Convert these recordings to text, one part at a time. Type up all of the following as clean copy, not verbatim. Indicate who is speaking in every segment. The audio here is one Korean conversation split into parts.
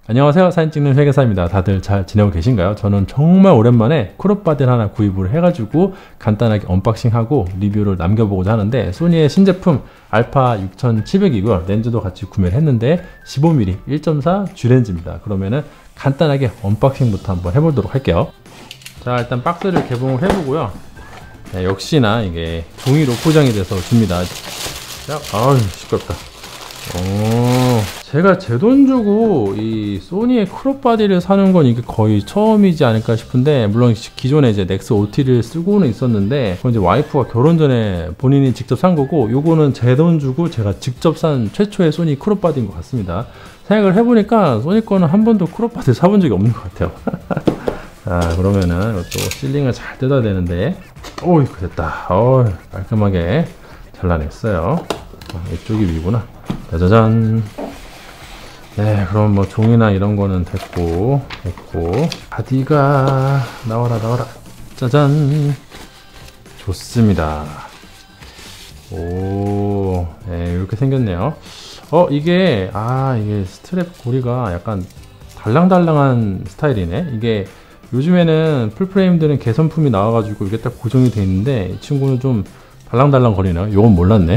Speaker 1: 안녕하세요, 사진 찍는 회계사입니다. 다들 잘 지내고 계신가요? 저는 정말 오랜만에 크롭바디를 하나 구입을 해가지고 간단하게 언박싱하고 리뷰를 남겨보고자 하는데, 소니의 신제품 알파 6700이고요 렌즈도 같이 구매를 했는데 15mm 1.4 G렌즈입니다. 그러면은 간단하게 언박싱부터 한번 해보도록 할게요. 자, 일단 박스를 개봉을 해보고요. 네, 역시나 이게 종이로 포장이 돼서 줍니다. 자, 아유 시끄럽다. 제가 제 돈 주고 이 소니의 크롭바디를 사는 건 이게 거의 처음이지 않을까 싶은데, 물론 기존에 이제 넥스 OT를 쓰고는 있었는데 그건 이제 와이프가 결혼 전에 본인이 직접 산 거고, 요거는 제 돈 주고 제가 직접 산 최초의 소니 크롭바디인 것 같습니다. 생각을 해보니까 소니 거는 한 번도 크롭바디 사본 적이 없는 것 같아요. 자, 그러면은 이것도 실링을 잘 뜯어야 되는데, 오이 됐다. 깔끔하게 잘라냈어요. 이쪽이 위구나. 짜자잔. 네, 그럼 뭐 종이나 이런 거는 됐고, 바디가 나와라. 짜잔. 좋습니다. 오, 네, 이렇게 생겼네요. 이게 스트랩 고리가 약간 달랑달랑한 스타일이네. 이게 요즘에는 풀프레임들은 개선품이 나와가지고 이게 딱 고정이 돼 있는데, 이 친구는 좀 달랑달랑 거리네요. 요건 몰랐네.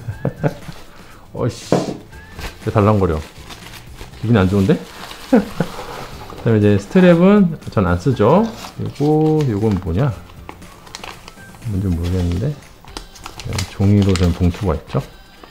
Speaker 1: 어이씨, 왜 달랑거려? 기분이 안 좋은데? 그 다음에 이제 스트랩은 전 안 쓰죠. 요건 뭐냐? 뭔지 모르겠는데, 종이로 된 봉투가 있죠.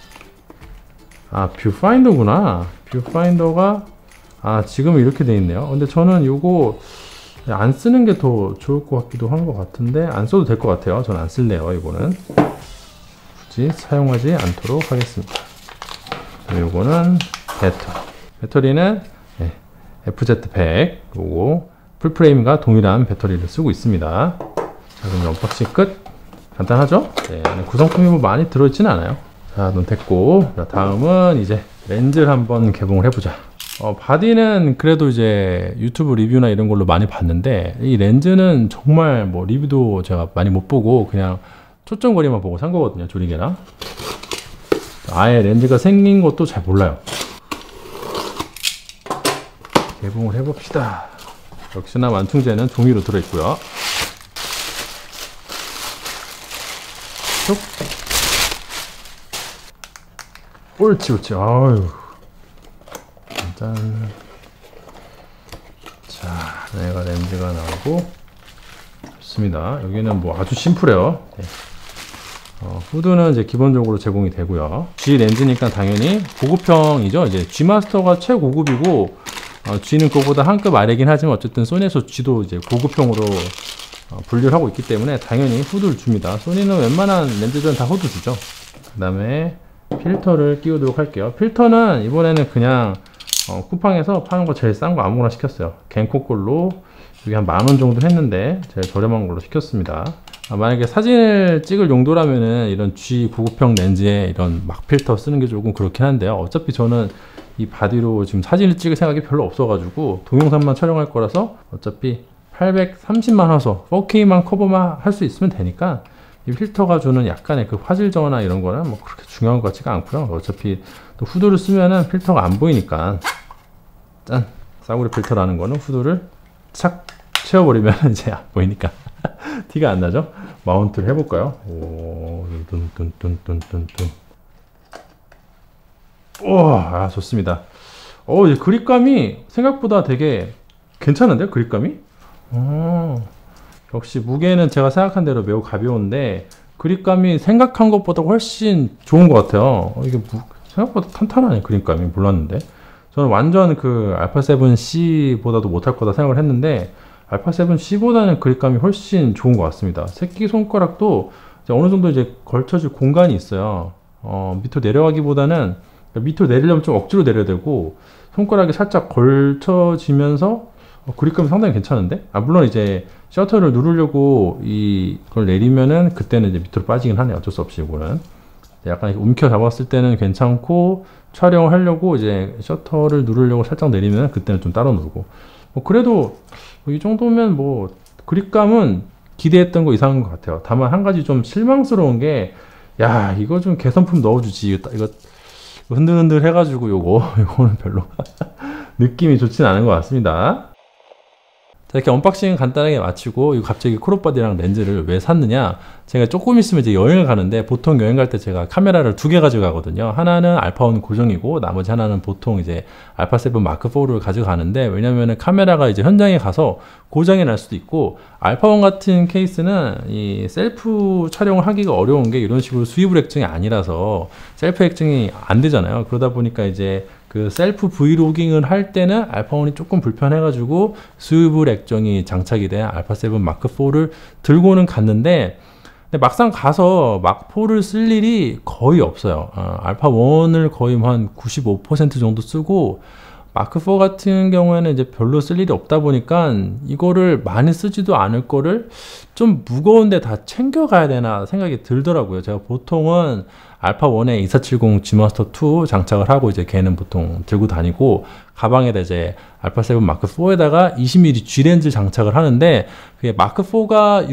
Speaker 1: 뷰파인더구나. 뷰파인더가 지금 이렇게 돼 있네요. 근데 저는 요거 안 쓰는 게 더 좋을 것 같기도 한 것 같은데, 안 써도 될 것 같아요. 전 안 쓸래요. 이거는 굳이 사용하지 않도록 하겠습니다. 요거는 배터리는 FZ100, 요거 풀프레임과 동일한 배터리를 쓰고 있습니다. 자, 그럼 언박싱 끝. 간단하죠? 네, 구성품이 뭐 많이 들어있지는 않아요. 자, 넌 됐고, 자, 다음은 이제 렌즈를 한번 개봉을 해보자. 바디는 그래도 이제 유튜브 리뷰나 이런 걸로 많이 봤는데, 이 렌즈는 정말 뭐 리뷰도 제가 많이 못 보고 그냥 초점거리만 보고 산 거거든요. 조리개랑 아예 렌즈가 생긴 것도 잘 몰라요. 개봉을 해봅시다. 역시나 완충제는 종이로 들어있고요. 쭉. 옳지. 아유. 짠. 자, 얘가 렌즈가 나오고 좋습니다. 여기는 뭐 아주 심플해요. 네. 후드는 이제 기본적으로 제공이 되고요. G 렌즈니까 당연히 고급형이죠. 이제 G 마스터가 최고급이고, G는 그거보다 한 급 아래긴 하지만 어쨌든 소니에서 G도 이제 고급형으로 분류를 하고 있기 때문에 당연히 후드를 줍니다. 소니는 웬만한 렌즈들은 다 후드 주죠. 그 다음에 필터를 끼우도록 할게요. 필터는 이번에는 그냥 쿠팡에서 파는 거 제일 싼 거 아무거나 시켰어요. 겐코 걸로 여기 한 10,000원 정도 했는데 제일 저렴한 걸로 시켰습니다. 만약에 사진을 찍을 용도라면은 이런 G 고급형 렌즈에 이런 막 필터 쓰는 게 조금 그렇긴 한데요. 어차피 저는 이 바디로 지금 사진을 찍을 생각이 별로 없어가지고 동영상만 촬영할 거라서 어차피 830만 화소 4K만 커버만 할 수 있으면 되니까 이 필터가 주는 약간의 그 화질 저하나 이런 거는 뭐 그렇게 중요한 것 같지가 않고요. 어차피 또 후드를 쓰면은 필터가 안 보이니까, 짠! 싸구려 필터라는 거는 후드를 착 채워버리면 이제 안 보이니까 티가 안 나죠? 마운트를 해볼까요? 오, 오, 좋습니다. 이 그립감이 생각보다 되게 괜찮은데요? 그립감이? 역시 무게는 제가 생각한 대로 매우 가벼운데 그립감이 생각한 것보다 훨씬 좋은 것 같아요. 이게 생각보다 탄탄하네. 그립감이. 몰랐는데 저는 완전 그 알파7C보다도 못할 거다 생각을 했는데, 알파7C보다는 그립감이 훨씬 좋은 것 같습니다. 새끼손가락도 어느 정도 이제 걸쳐질 공간이 있어요. 밑으로 내려가기보다는, 밑으로 내리려면 좀 억지로 내려야 되고, 손가락이 살짝 걸쳐지면서 그립감이 상당히 괜찮은데? 물론 이제 셔터를 누르려고 이걸 내리면은 그때는 이제 밑으로 빠지긴 하네요. 어쩔 수 없이 이거는. 약간 움켜 잡았을 때는 괜찮고, 촬영을 하려고 이제 셔터를 누르려고 살짝 내리면 그때는 좀 따로 누르고. 그래도 이 정도면 뭐 그립감은 기대했던 거 이상한 것 같아요. 다만 한 가지 좀 실망스러운 게, 이거 좀 개선품 넣어주지. 이거 흔들흔들 해가지고 요거는 별로 느낌이 좋진 않은 것 같습니다. 자, 이렇게 언박싱 간단하게 마치고 이거 갑자기 크롭바디랑 렌즈를 왜 샀느냐, 제가 조금 있으면 이제 여행을 가는데 보통 여행 갈 때 제가 카메라를 2개 가지고 가거든요. 하나는 알파1 고정이고 나머지 하나는 보통 이제 알파7 마크4를 가져가는데, 왜냐면은 카메라가 이제 현장에 가서 고장이 날 수도 있고, 알파1 같은 케이스는 이 셀프 촬영을 하기가 어려운 게 이런 식으로 스위블 액정이 아니라서 셀프 액정이 안 되잖아요. 그러다 보니까 이제 그 셀프 브이로깅을 할 때는 알파1이 조금 불편해가지고 스위블 액정이 장착이 된 알파7 마크4를 들고는 갔는데, 근데 막상 가서 막4를 쓸 일이 거의 없어요. 알파1을 거의 한 95% 정도 쓰고, 마크4 같은 경우에는 이제 별로 쓸 일이 없다 보니까 이거를 많이 쓰지도 않을 거를 좀 무거운데 다 챙겨가야 되나 생각이 들더라고요. 제가 보통은 알파1에 2470 G마스터 2 장착을 하고 이제 걔는 보통 들고 다니고, 가방에다 이제 알파7 마크4에다가 20mm G 렌즈 장착을 하는데, 그게 마크4가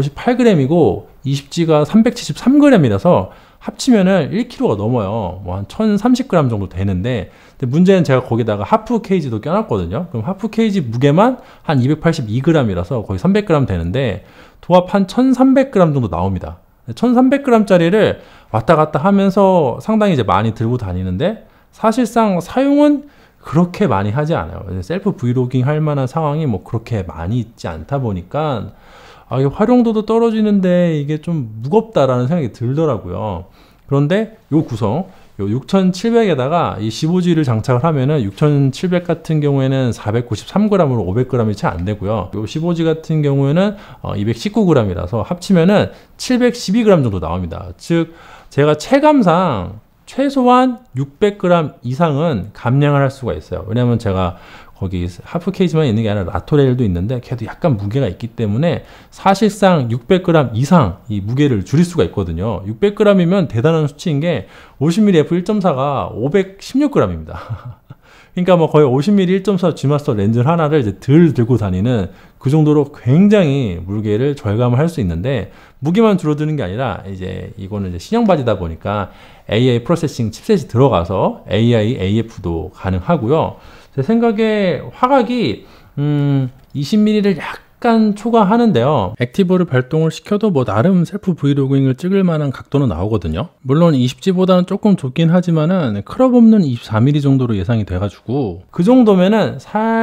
Speaker 1: 658g이고 20G가 373g이라서 합치면은 1kg가 넘어요. 뭐 한 1030g 정도 되는데, 근데 문제는 제가 거기다가 하프 케이지도 껴놨거든요. 그럼 하프 케이지 무게만 한 282g이라서 거의 300g 되는데, 도합 한 1300g 정도 나옵니다. 1300g 짜리를 왔다 갔다 하면서 상당히 이제 많이 들고 다니는데, 사실상 사용은 그렇게 많이 하지 않아요. 셀프 브이로깅 할 만한 상황이 뭐 그렇게 많이 있지 않다 보니까 이게 활용도도 떨어지는데 이게 좀 무겁다라는 생각이 들더라고요. 그런데 요 구성, 요 6700에다가 이 15G를 장착을 하면은 6700 같은 경우에는 493g으로 500g이 채 안 되고요. 요 15G 같은 경우에는 219g이라서 합치면은 712g 정도 나옵니다. 즉, 제가 체감상 최소한 600g 이상은 감량을 할 수가 있어요. 왜냐면 제가 거기 하프 케이지만 있는 게 아니라 라토레일도 있는데 걔도 약간 무게가 있기 때문에 사실상 600g 이상 이 무게를 줄일 수가 있거든요. 600g이면 대단한 수치인 게 50mm f1.4가 516g입니다. 그러니까 뭐 거의 50mm 1.4 G마스터 렌즈 하나를 이제 들 들고 다니는 그 정도로 굉장히 무게를 절감을 할 수 있는데, 무게만 줄어드는 게 아니라 이제 이거는 이제 신형 바디다 보니까 AI 프로세싱 칩셋이 들어가서 AI AF도 가능하고요. 제 생각에 화각이 20mm를 약간 초과하는데요. 액티브를 발동을 시켜도 뭐 나름 셀프 브이로깅을 찍을 만한 각도는 나오거든요. 물론 20G보다는 조금 좁긴 하지만은 크롭 없는 24mm 정도로 예상이 돼가지고, 그 정도면은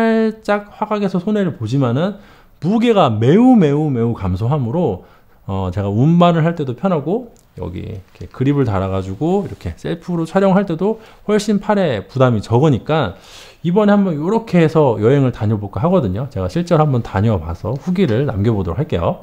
Speaker 1: 살짝 화각에서 손해를 보지만은 무게가 매우 감소하므로 제가 운반을 할 때도 편하고, 여기 이렇게 그립을 달아가지고 이렇게 셀프로 촬영할 때도 훨씬 팔에 부담이 적으니까 이번에 한번 이렇게 해서 여행을 다녀볼까 하거든요. 제가 실제로 한번 다녀봐서 후기를 남겨보도록 할게요.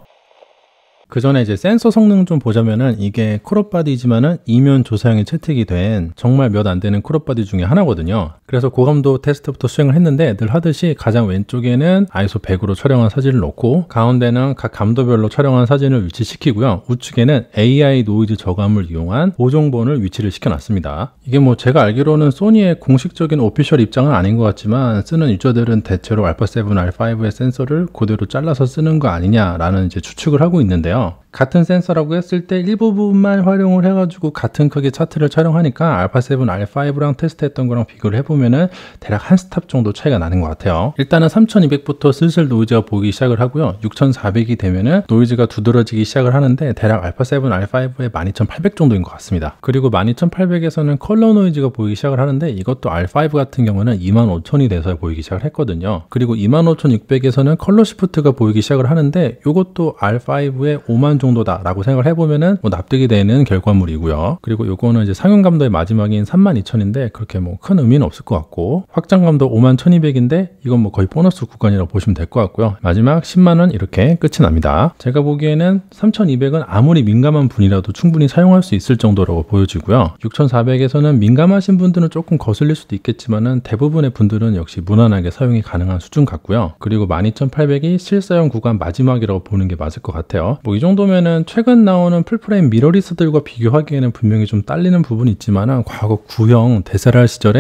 Speaker 1: 그 전에 이제 센서 성능 좀 보자면은, 이게 크롭바디지만은 이면 조사형이 채택이 된 정말 몇 안 되는 크롭바디 중에 하나거든요. 그래서 고감도 테스트부터 수행을 했는데, 늘 하듯이 가장 왼쪽에는 ISO 100으로 촬영한 사진을 넣고, 가운데는 각 감도별로 촬영한 사진을 위치시키고요. 우측에는 AI 노이즈 저감을 이용한 보정본을 위치를 시켜놨습니다. 이게 뭐 제가 알기로는 소니의 공식적인 오피셜 입장은 아닌 것 같지만, 쓰는 유저들은 대체로 알파7, R5의 센서를 그대로 잘라서 쓰는 거 아니냐라는 이제 추측을 하고 있는데요. 같은 센서라고 했을 때 일부분만 활용을 해가지고 같은 크기 차트를 촬영하니까 알파7, R5랑 테스트했던 거랑 비교를 해보면은 대략 한 스탑 정도 차이가 나는 것 같아요. 일단은 3200부터 슬슬 노이즈가 보이기 시작을 하고요. 6400이 되면은 노이즈가 두드러지기 시작을 하는데, 대략 알파7, R5의 12800 정도인 것 같습니다. 그리고 12800에서는 컬러 노이즈가 보이기 시작을 하는데, 이것도 R5 같은 경우는 25000이 돼서 보이기 시작을 했거든요. 그리고 25600에서는 컬러 시프트가 보이기 시작을 하는데, 이것도 R5의 5만 정도다 라고 생각을 해보면은 뭐 납득이 되는 결과물이고요. 그리고 요거는 이제 상용 감도의 마지막인 32000인데 그렇게 뭐 큰 의미는 없을 것 같고, 확장 감도 51200인데 이건 뭐 거의 보너스 구간이라고 보시면 될 것 같고요. 마지막 10만원 이렇게 끝이 납니다. 제가 보기에는 3200은 아무리 민감한 분이라도 충분히 사용할 수 있을 정도라고 보여지고요. 6400에서는 민감하신 분들은 조금 거슬릴 수도 있겠지만은 대부분의 분들은 역시 무난하게 사용이 가능한 수준 같고요. 그리고 12800이 실사용 구간 마지막이라고 보는 게 맞을 것 같아요. 뭐 이 정도면은 최근 나오는 풀프레임 미러리스들과 비교하기에는 분명히 좀 딸리는 부분이 있지만은, 과거 구형 DSLR 시절에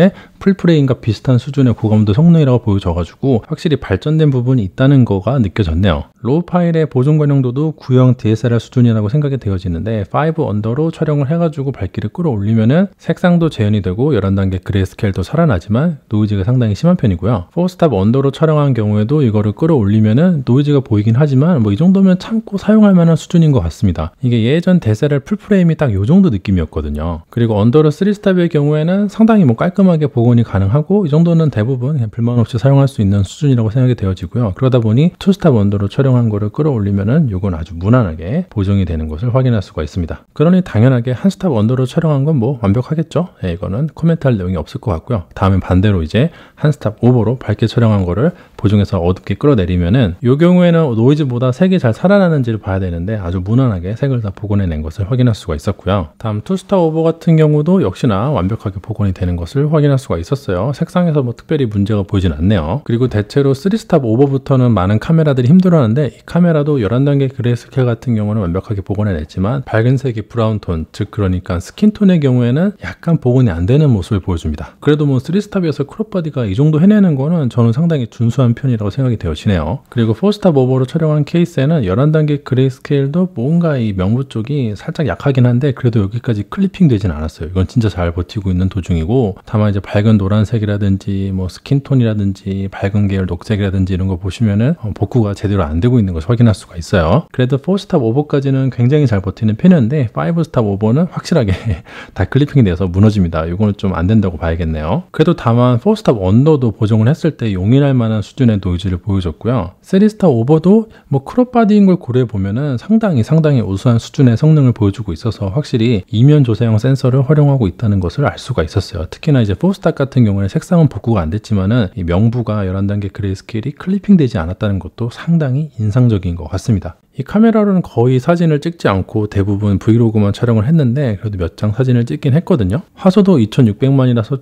Speaker 1: 풀프레임과 비슷한 수준의 고감도 성능이라고 보여져가지고 확실히 발전된 부분이 있다는 거가 느껴졌네요. 로우 파일의 보정 관용도도 구형 DSLR 수준이라고 생각이 되어지는데 5 언더로 촬영을 해가지고 밝기를 끌어올리면은 색상도 재현이 되고 11단계 그레이스케일도 살아나지만 노이즈가 상당히 심한 편이고요. 4스탑 언더로 촬영한 경우에도 이거를 끌어올리면은 노이즈가 보이긴 하지만 뭐 이 정도면 참고 사용할 만한 수준인 것 같습니다. 이게 예전 DSLR 풀프레임이 딱 요 정도 느낌이었거든요. 그리고 언더로 3스탑의 경우에는 상당히 뭐 깔끔하게 복원이 가능하고 이 정도는 대부분 그냥 불만 없이 사용할 수 있는 수준이라고 생각이 되어지고요. 그러다 보니 2스탑 언더로 촬영한 거를 끌어올리면은 요건 아주 무난하게 보정이 되는 것을 확인할 수가 있습니다. 그러니 당연하게 한 스탑 언더로 촬영한 건 뭐 완벽하겠죠? 네, 이거는 코멘트할 내용이 없을 것 같고요. 다음엔 반대로 이제 한 스탑 오버로 밝게 촬영한 거를 보정해서 어둡게 끌어내리면은 이 경우에는 노이즈보다 색이 잘 살아나는지를 봐야 되는데 아주 무난하게 색을 다 복원해낸 것을 확인할 수가 있었고요. 다음 투스타 오버 같은 경우도 역시나 완벽하게 복원이 되는 것을 확인할 수가 있었어요. 색상에서 뭐 특별히 문제가 보이진 않네요. 그리고 대체로 3스탑 오버부터는 많은 카메라들이 힘들어하는데 이 카메라도 11단계 그레이스케일 같은 경우는 완벽하게 복원해냈지만 밝은 색이 브라운 톤, 즉 그러니까 스킨톤의 경우에는 약간 복원이 안 되는 모습을 보여줍니다. 그래도 뭐 3스탑에서 크롭바디가 이 정도 해내는 거는 저는 상당히 준수한 편이라고 생각이 되어지네요. 그리고 4스탑 오버로 촬영한 케이스에는 11단계 그레이스케일도 뭔가 이 명부 쪽이 살짝 약하긴 한데 그래도 여기까지 클리핑 되진 않았어요. 이건 진짜 잘 버티고 있는 도중이고, 다만 이제 밝은 노란색이라든지 뭐 스킨톤이라든지 밝은 계열 녹색이라든지 이런 거 보시면은 복구가 제대로 안 되고 있는 것을 확인할 수가 있어요. 그래도 4스탑 오버까지는 굉장히 잘 버티는 편이었는데 5스탑 오버는 확실하게 다 클리핑이 돼서 무너집니다. 이거는 좀 안 된다고 봐야겠네요. 그래도 다만 4스탑 언더도 보정을 했을 때 용인할 만한 수준의 노이즈를 보여줬고요. 3스탑 오버도 뭐 크롭바디인 걸 고려해 보면은 상당히 우수한 수준의 성능을 보여주고 있어서 확실히 이면 조사형 센서를 활용하고 있다는 것을 알 수가 있었어요. 특히나 이제 4스탑 같은 경우는 색상은 복구가 안 됐지만은 이 명부가 11단계 그레이스케일이 클리핑 되지 않았다는 것도 상당히 인상적인 것 같습니다. 이 카메라로는 거의 사진을 찍지 않고 대부분 브이로그만 촬영을 했는데 그래도 몇 장 사진을 찍긴 했거든요. 화소도 2600만이라서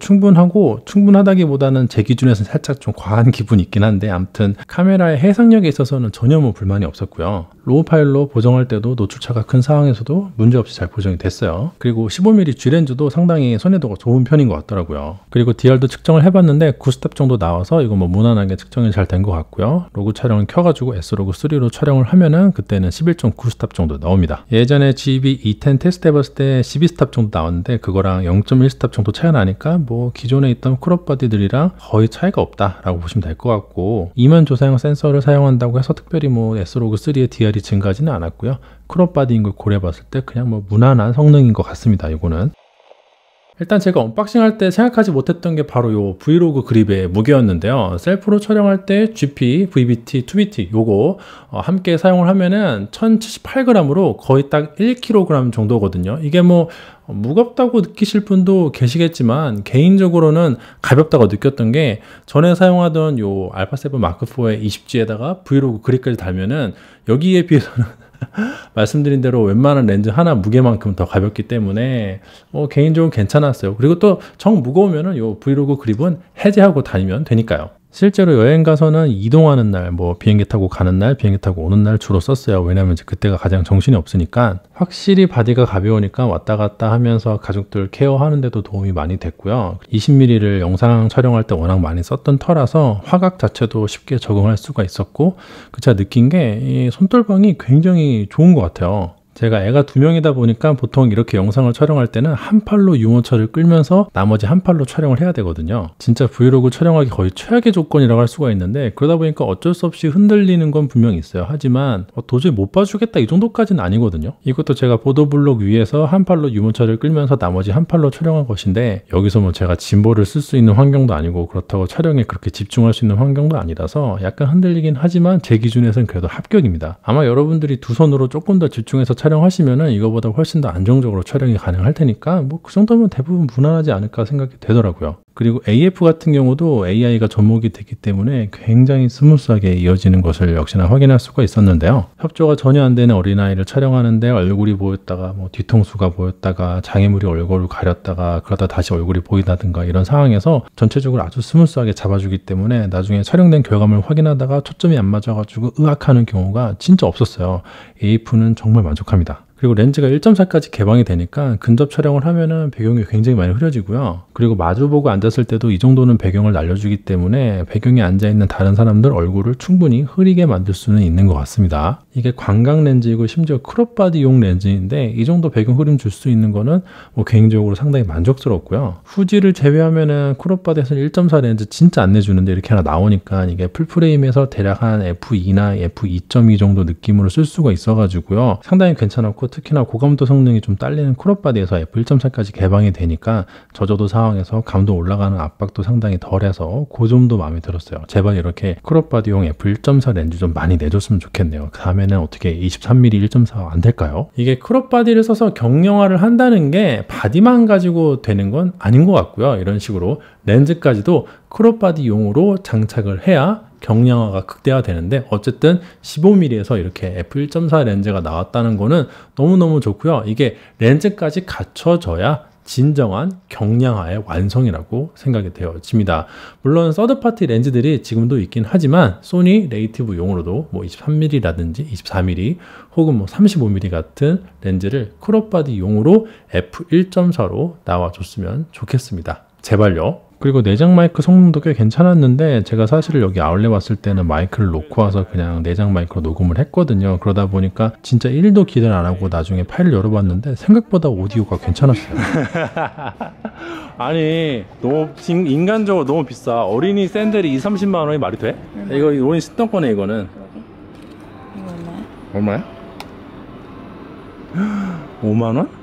Speaker 1: 충분하다기보다는 제 기준에서는 살짝 좀 과한 기분이 있긴 한데 아무튼 카메라의 해상력에 있어서는 전혀 뭐 불만이 없었고요. 로우 파일로 보정할 때도 노출차가 큰 상황에서도 문제없이 잘 보정이 됐어요. 그리고 15mm G렌즈도 상당히 선회도가 좋은 편인 것 같더라고요. 그리고 DR도 측정을 해봤는데 9스텝 정도 나와서 이거 뭐 무난하게 측정이 잘 된 것 같고요. 로그 촬영을 켜가지고 S로그 3로 촬영을 하면은 그때는 11.9스탑 정도 나옵니다. 예전에 GB210 테스트 해봤을 때 12스탑 정도 나왔는데 그거랑 0.1스탑 정도 차이가 나니까 뭐 기존에 있던 크롭바디들이랑 거의 차이가 없다라고 보시면 될 것 같고, 이면 조사형 센서를 사용한다고 해서 특별히 뭐 S로그 3의 DR이 증가하지는 않았고요. 크롭바디인 걸 고려해봤을 때 그냥 뭐 무난한 성능인 것 같습니다. 이거는 일단 제가 언박싱 할 때 생각하지 못했던 게 바로 요 브이로그 그립의 무게였는데요. 셀프로 촬영할 때 GP, VBT, 2BT 요거 함께 사용을 하면은 1078g으로 거의 딱 1kg 정도거든요. 이게 뭐 무겁다고 느끼실 분도 계시겠지만 개인적으로는 가볍다고 느꼈던 게, 전에 사용하던 요 알파7 마크4의 20G에다가 브이로그 그립까지 달면은 여기에 비해서는 말씀드린 대로 웬만한 렌즈 하나 무게만큼 더 가볍기 때문에 개인적으로 괜찮았어요. 그리고 또 정 무거우면은 요 브이로그 그립은 해제하고 다니면 되니까요. 실제로 여행 가서는 이동하는 날, 뭐 비행기 타고 가는 날, 비행기 타고 오는 날 주로 썼어요. 왜냐면 이제 그때가 가장 정신이 없으니까. 확실히 바디가 가벼우니까 왔다 갔다 하면서 가족들 케어하는데도 도움이 많이 됐고요. 20mm를 영상 촬영할 때 워낙 많이 썼던 터라서 화각 자체도 쉽게 적응할 수가 있었고, 제가 느낀 게 이 손떨방이 굉장히 좋은 것 같아요. 제가 애가 2명이다 보니까 보통 이렇게 영상을 촬영할 때는 한 팔로 유모차를 끌면서 나머지 한 팔로 촬영을 해야 되거든요. 진짜 브이로그 촬영하기 거의 최악의 조건이라고 할 수가 있는데, 그러다 보니까 어쩔 수 없이 흔들리는 건 분명히 있어요. 하지만 도저히 못 봐주겠다 이 정도까지는 아니거든요. 이것도 제가 보도블록 위에서 한 팔로 유모차를 끌면서 나머지 한 팔로 촬영한 것인데, 여기서 뭐 제가 짐볼을 쓸 수 있는 환경도 아니고 그렇다고 촬영에 그렇게 집중할 수 있는 환경도 아니라서 약간 흔들리긴 하지만 제 기준에서는 그래도 합격입니다. 아마 여러분들이 두 손으로 조금 더 집중해서 촬영하시면은 이거보다 훨씬 더 안정적으로 촬영이 가능할 테니까 뭐 그 정도면 대부분 무난하지 않을까 생각이 되더라고요. 그리고 AF 같은 경우도 AI가 접목이 되기 때문에 굉장히 스무스하게 이어지는 것을 역시나 확인할 수가 있었는데요. 협조가 전혀 안 되는 어린아이를 촬영하는데 얼굴이 보였다가 뭐 뒤통수가 보였다가 장애물이 얼굴을 가렸다가 그러다 다시 얼굴이 보이다든가 이런 상황에서 전체적으로 아주 스무스하게 잡아주기 때문에 나중에 촬영된 결과물을 확인하다가 초점이 안 맞아가지고 으악하는 경우가 진짜 없었어요. AF는 정말 만족합니다. 그리고 렌즈가 1.4까지 개방이 되니까 근접 촬영을 하면은 배경이 굉장히 많이 흐려지고요. 그리고 마주보고 앉았을 때도 이 정도는 배경을 날려주기 때문에 배경에 앉아있는 다른 사람들 얼굴을 충분히 흐리게 만들 수는 있는 것 같습니다. 이게 광각 렌즈이고 심지어 크롭바디용 렌즈인데 이 정도 배경 흐림 줄 수 있는 거는 뭐 개인적으로 상당히 만족스럽고요. 후지를 제외하면은 크롭바디에서는 1.4 렌즈 진짜 안 내주는데 이렇게 하나 나오니까 이게 풀프레임에서 대략 한 f2나 f2.2 정도 느낌으로 쓸 수가 있어가지고요. 상당히 괜찮았고 특히나 고감도 성능이 좀 딸리는 크롭바디에서 f1.4까지 개방이 되니까 저조도 상황에서 감도 올라가는 압박도 상당히 덜해서 그 점도 마음에 들었어요. 제발 이렇게 크롭바디용 f1.4 렌즈 좀 많이 내줬으면 좋겠네요. 다음에는 어떻게 23mm 1.4 안 될까요? 이게 크롭바디를 써서 경량화를 한다는 게 바디만 가지고 되는 건 아닌 것 같고요. 이런 식으로 렌즈까지도 크롭바디용으로 장착을 해야 경량화가 극대화되는데 어쨌든 15mm에서 이렇게 f1.4 렌즈가 나왔다는 거는 너무너무 좋고요. 이게 렌즈까지 갖춰져야 진정한 경량화의 완성이라고 생각이 되어집니다. 물론 서드파티 렌즈들이 지금도 있긴 하지만 소니 네이티브용으로도 뭐 23mm라든지 24mm 혹은 뭐 35mm 같은 렌즈를 크롭바디용으로 f1.4로 나와줬으면 좋겠습니다. 제발요. 그리고 내장 마이크 성능도 꽤 괜찮았는데 제가 사실 여기 아울렛 왔을 때는 마이크를 놓고 와서 그냥 내장 마이크로 녹음을 했거든요. 그러다 보니까 진짜 1도 기대를 안 하고 나중에 파일을 열어봤는데 생각보다 오디오가 괜찮았어요. 아니 너무 인간적으로 너무 비싸. 어린이 샌들이 20-30만 원이 말이 돼? 이거 어린이 쓰던 거네 이거는. 이거 얼마야? 5만 원?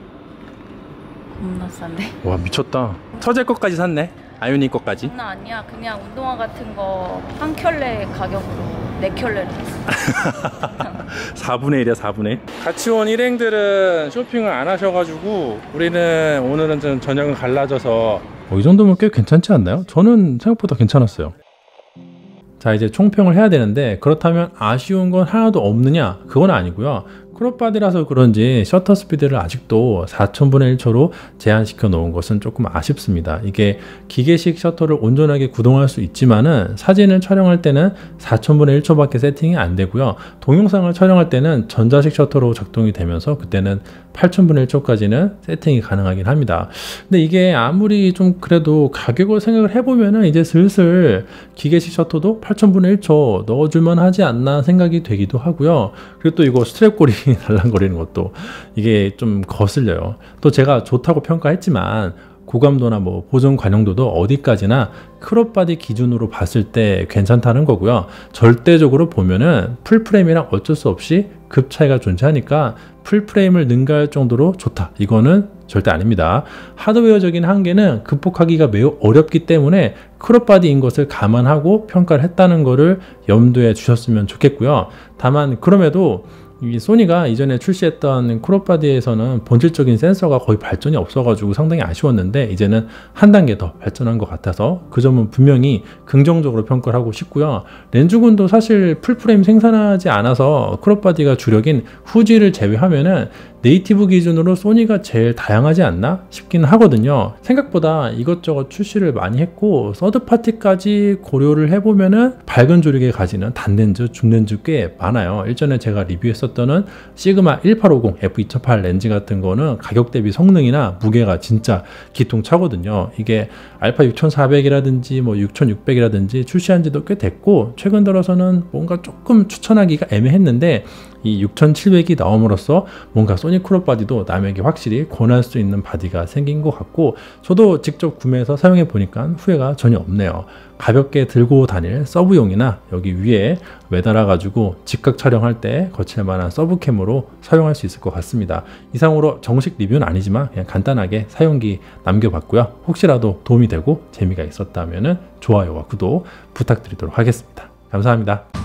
Speaker 2: 겁나 싼데?
Speaker 1: 와 미쳤다. 처제 것까지 샀네. 아유니 것까지?
Speaker 2: 장난 아니야. 그냥 운동화 같은 거 한 켤레 가격으로 4켤레를 샀어.
Speaker 1: 4분의 1이야 4분의 1. 같이 온 일행들은 쇼핑을 안 하셔가지고 우리는 오늘은 좀 저녁은 갈라져서 이 정도면 꽤 괜찮지 않나요? 저는 생각보다 괜찮았어요. 자 이제 총평을 해야 되는데 그렇다면 아쉬운 건 하나도 없느냐? 그건 아니고요. 크롭바디라서 그런지 셔터 스피드를 아직도 4000분의 1초로 제한시켜 놓은 것은 조금 아쉽습니다. 이게 기계식 셔터를 온전하게 구동할 수 있지만은 사진을 촬영할 때는 4000분의 1초밖에 세팅이 안 되고요. 동영상을 촬영할 때는 전자식 셔터로 작동이 되면서 그때는 8000분의 1초까지는 세팅이 가능하긴 합니다. 근데 이게 아무리 좀 그래도 가격을 생각을 해보면은 이제 슬슬 기계식 셔터도 8000분의 1초 넣어줄만 하지 않나 생각이 되기도 하고요. 그리고 또 이거 스트랩골이 달랑거리는 것도 이게 좀 거슬려요. 또 제가 좋다고 평가했지만 고감도나 뭐 보정 관용도도 어디까지나 크롭바디 기준으로 봤을 때 괜찮다는 거고요. 절대적으로 보면은 풀프레임이랑 어쩔 수 없이 급 차이가 존재하니까 풀프레임을 능가할 정도로 좋다. 이거는 절대 아닙니다. 하드웨어적인 한계는 극복하기가 매우 어렵기 때문에 크롭바디인 것을 감안하고 평가를 했다는 거를 염두에 두셨으면 좋겠고요. 다만 그럼에도 이 소니가 이전에 출시했던 크롭바디에서는 본질적인 센서가 거의 발전이 없어가지고 상당히 아쉬웠는데 이제는 한 단계 더 발전한 것 같아서 그 점은 분명히 긍정적으로 평가를 하고 싶고요. 렌즈군도 사실 풀프레임 생산하지 않아서 크롭바디가 주력인 후지를 제외하면은 네이티브 기준으로 소니가 제일 다양하지 않나 싶긴 하거든요. 생각보다 이것저것 출시를 많이 했고 서드파티까지 고려를 해보면은 밝은 조력의 가지는 단렌즈, 줌렌즈 꽤 많아요. 일전에 제가 리뷰했었던 시그마 1850 f2.8 렌즈 같은 거는 가격 대비 성능이나 무게가 진짜 기통차거든요. 이게 알파 6400이라든지 뭐 6600이라든지 출시한 지도 꽤 됐고 최근 들어서는 뭔가 조금 추천하기가 애매했는데 이 6700이 나옴으로써 뭔가 소니 크롭바디도 남에게 확실히 권할 수 있는 바디가 생긴 것 같고 저도 직접 구매해서 사용해 보니까 후회가 전혀 없네요. 가볍게 들고 다닐 서브용이나 여기 위에 매달아 가지고 직각 촬영할 때 거칠 만한 서브캠으로 사용할 수 있을 것 같습니다. 이상으로 정식 리뷰는 아니지만 그냥 간단하게 사용기 남겨봤고요. 혹시라도 도움이 되고 재미가 있었다면 좋아요와 구독 부탁드리도록 하겠습니다. 감사합니다.